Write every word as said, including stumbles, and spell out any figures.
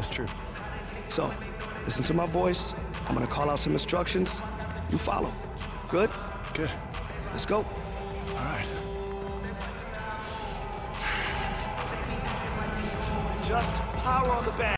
That's true. So, listen to my voice. I'm gonna call out some instructions. You follow. Good? Good. Let's go. All right. Just power on the bag.